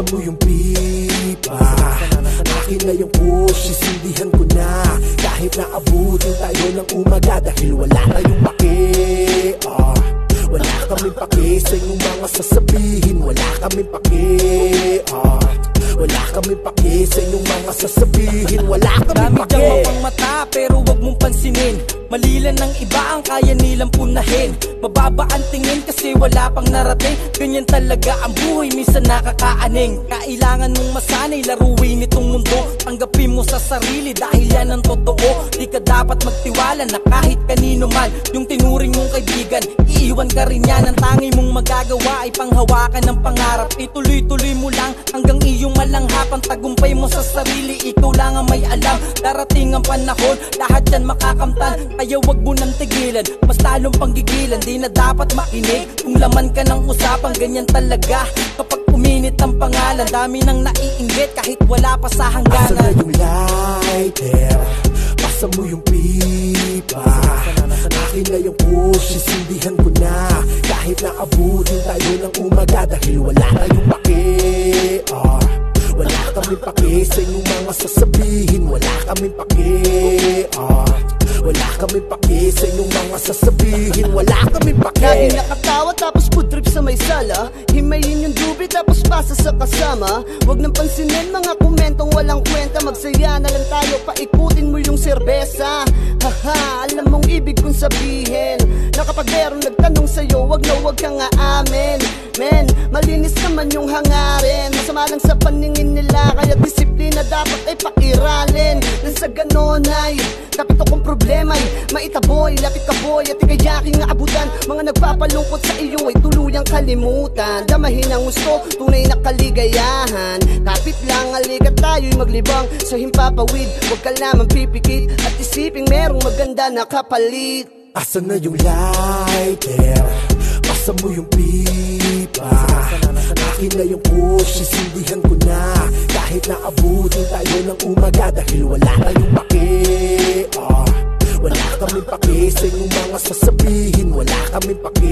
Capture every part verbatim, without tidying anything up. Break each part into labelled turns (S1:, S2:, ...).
S1: mo yung pipa. Akin na yung push, sisindihan ko na. Kahit na abutin tayo ng umaga, dahil wala tayong pake. uh, Wala kaming pake sa inyong mga sasabihin. Wala kaming pake. uh, Wala kaming pake sa inyong mga sasabihin. Wala kaming pake.
S2: Dami dyang mapang mata pero wag mong pansinin. Malilan ng iba ang kaya nilang punahin. Mababa ang tingin kasi wala pang narating. Ganyan talaga ang buhay, minsan nakakaaning. Kailangan mong masanay, laruin itong mundo. Tanggapin mo sa sarili dahil yan ang totoo. Di ka dapat magtiwala na kahit kanino man. Yung tinuring mong kaibigan, iiwan ka rin yan. Ang tangi mong magagawa ay panghawakan ng pangarap. Ituloy-tuloy mo lang hanggang iyong malanghap. Ang tagumpay mo sa sarili, ikaw lang ang may alam. Darating ang panahon, lahat yan makakamtan. Kaya wag mo nang tigilan, mas talong panggigilan. Di na dapat makinig kung laman ka ng usapang ganyan talaga. Kapag uminit ang pangalan, dami nang naiinggit kahit wala pa sa hangganan.
S1: Asa na yung lighter? Pasa mo yung pipa. Akin na yung push, sisindihan ko na. Kahit na abutin tayo ng umaga, dahil wala tayong pake. uh, Wala kaming pake sa inyong mga sasabihin. Wala kaming pake. uh, Wala kaming pake sa inyong mga sasabihin. Wala kaming pake.
S3: Lagi nakatawa tapos food trip sa may sala. Himayin yung dubi tapos pasa sa kasama. Wag nang pansinin mga komentong walang kwenta. Magsaya na lang tayo, paikutin mo yung serbesa. Haha, alam mong ibig kong sabihin na kapag meron nagtanong sa'yo, wag na wag kang aamin. Men, malinis naman yung hangarin. Masama lang sa paningin nila, kaya disiplina dapat ay pairalin. Nang sa ganon ay kapito kong problema ay maitaboy, lapit ka boy at ikayaking abutan. Mga nagpapalungkot sa iyo ay tuluyang kalimutan. Damahin ang gusto, tunay na kaligayahan. Kapit lang, aligat tayo'y maglibang sa himpapawid. Huwag ka lamang pipikit at isiping merong maganda na kapalit.
S1: Asa na yung lighter? Pasa mo yung pipa. Akin na yung push, sisindihan ko na. Kahit na abutin tayo ng umaga, dahil wala tayong pake. uh, Wala kaming pake sa inyong mga sasabihin. Wala kaming pake.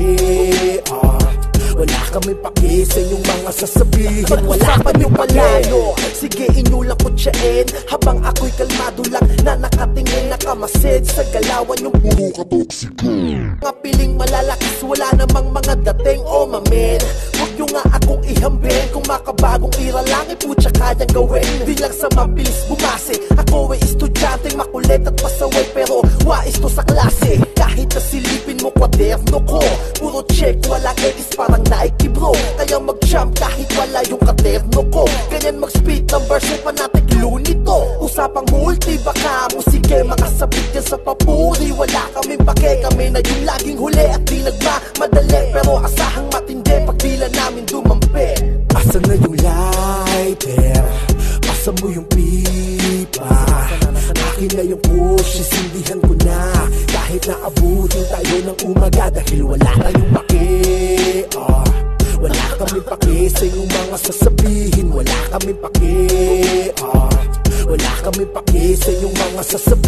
S1: uh, Wala kaming pake sa inyong mga sasabihin. Wala kaming palayo. Sige, inyo lang kutsain habang ako'y kalmado lang na nakatingin, nakamasid sa galawan yung puro katoksiko. Mga piling malalakis, wala namang mga dating o oh, mamen. Huwag nyo nga akong ihambin. Kung makabagong ira lang, iputya kayang gawin. Di lang sa mabilis bumase. Ako ay estudyanteng makulit at pasaway, pero wais to sa klase. Kahit nasilipin mo kwaderno ko, puro check, walang edis, parang Nike bro. Kaya mag-jump kahit wala yung kaderno ko. Ganyan mag-speed ng version, fanatic lunito. Usapang multi, baka mo sige makasabit yan sa papuri. Wala kaming pake, kami na yung laging huli at di nagmamadali. Pero asahang matindi pag dila namin dumampi. Asa na yung lighter? Pasa mo yung pipa. Akin na yung push, sisindihan ko na. Kahit na abutin tayo ng umaga, dahil wala tayong pake. uh, Wala kaming pake sa inyong mga sasabihin. Wala kaming pake. uh, Wala kaming pake sa inyong mga sasabihin.